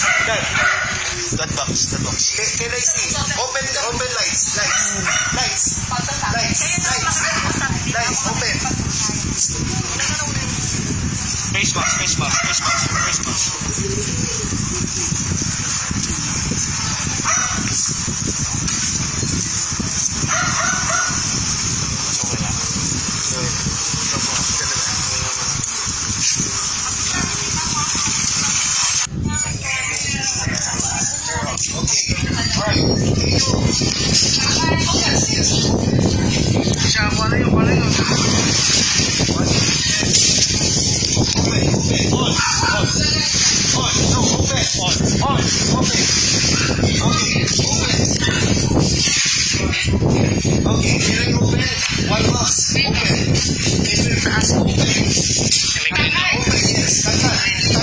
That box. Can I see? Open lights. Lights, open. Face mask. Okay, can I open? One box. Open. Can you pass open? Open, yes. Tagal.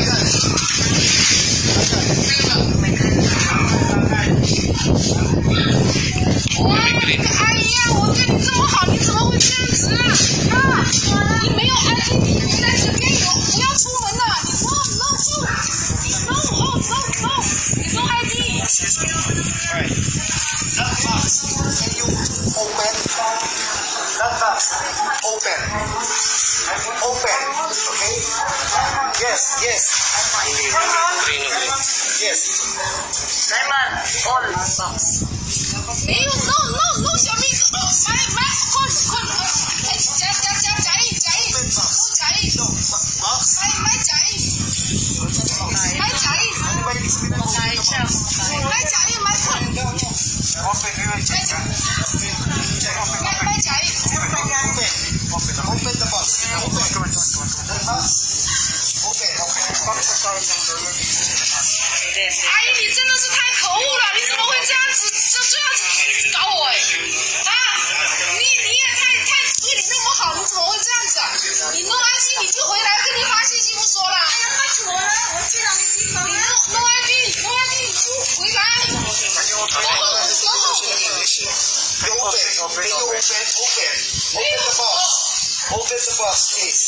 哎呀，我对你这么好，你怎么会这样子啊？你没有安全第一，在这边有，不要出门了。你 no ID。 Alright. That box. Can you open? That box. Open. Okay? Yes. Yes. Diamond, all box. 没有 no 小妹子，买คน假意 Box. 买假意。买假意买คน。 Open the box. Open. 阿姨，你真的是太可恶了！你怎么会这样子？这样子搞我哎！啊，你也太对你那么好，你怎么会这样子啊？你弄安心你就回来，跟你发信息不说了。哎呀，快走了，我去哪里地方？你弄安心你就回来。然后。 Open the box, please.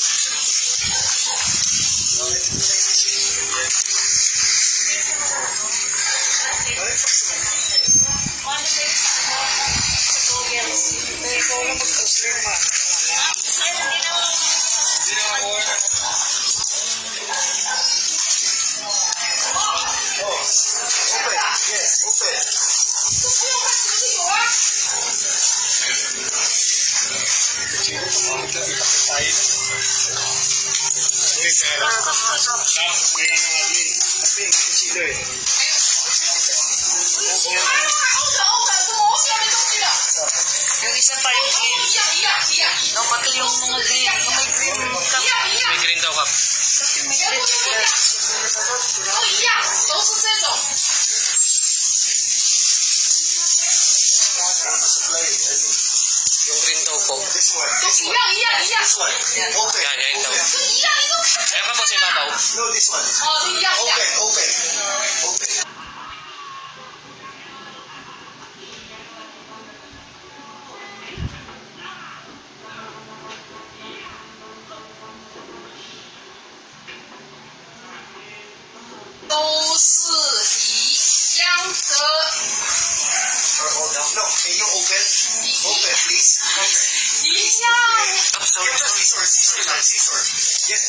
Yung isa pa yung green. No, pati yung mga green. Yung may green cup. May green daw cup. Yung green daw po. This one. Yan daw. Ayan ka po si Mataw. No, this one. Open. No, can you open? Open, please. Scissor. Yes,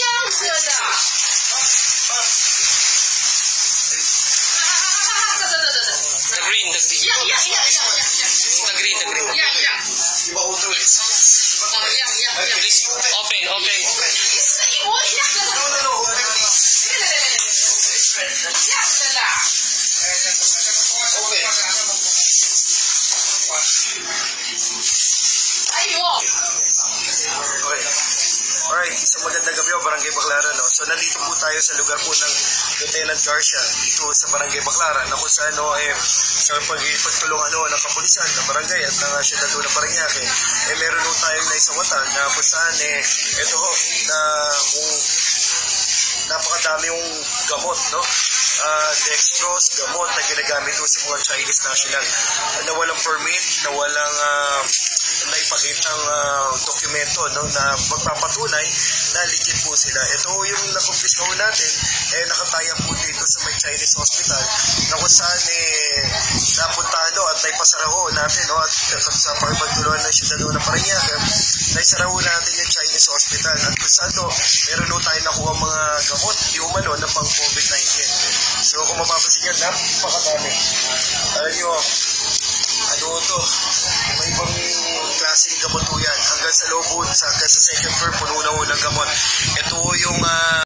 The green. The green. You will do it. Please, open. No, open, Alright, isang magandang gabi o Barangay Baclaran. No? So nandito po tayo sa lugar po ng Lieutenant Garcia dito sa Barangay Baclaran na kung saan sa pagtulungan ng kapulisan ng barangay at ng siyudad ng Parañaque meron po tayong naisawatan na kung saan ito ho na kung napakadami yung gamot, no? Dextrose, gamot na ginagamit po sa mga Chinese national na walang permit, na walang naipakitang dokumento, no, na magpapatunay na legit po sila. Ito yung nakumpiska ko natin, nakataya po dito sa may Chinese hospital na kung saan napuntahan at naipasara ho natin at sa pagpagtulungan ng siyudad ng Parañaque, naisara ho natin yung Chinese hospital at kung saan meron ho tayo nakuha mga gamot, di umano na pang COVID-19. So kung mapapansin nyo, napakadami. Alam nyo, ano ito, iba-ibang klaseng gamot po yan. Hanggang sa loob, hanggang sa second floor, puno na ho ng gamot. Ito yung